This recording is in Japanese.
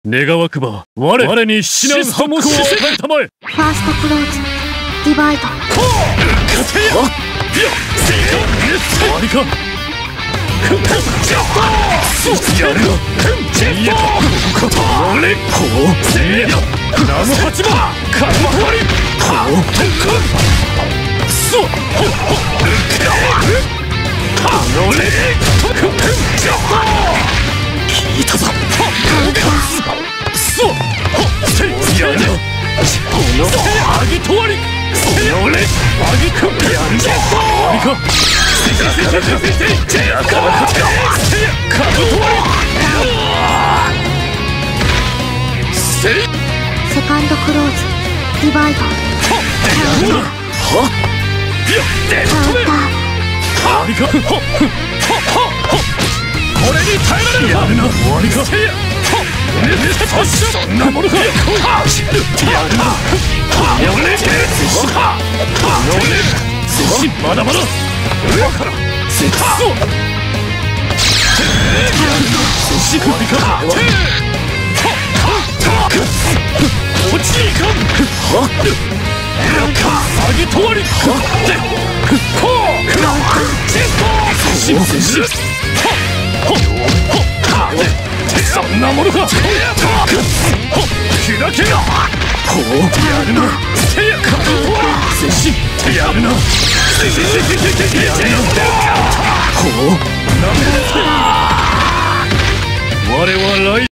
願わくば我に至難ハモを与えたまえ。 ファーストクローズディバイド。 終わりか。やるな。いやこれナノ八番カルマ終わり。くそ聞いたぞ。くそやるな。アギトワリアギクやるな。終わりか。カブトワリセカンドクローズディバイド。カウンター。 終わりか。これに耐えられるか。やるな。終わりか。そんなものか。やるな。まだまだ。上から終わりか。落ちにいかん。アギトワリそんなものか。開けやるな。やるな。我はライ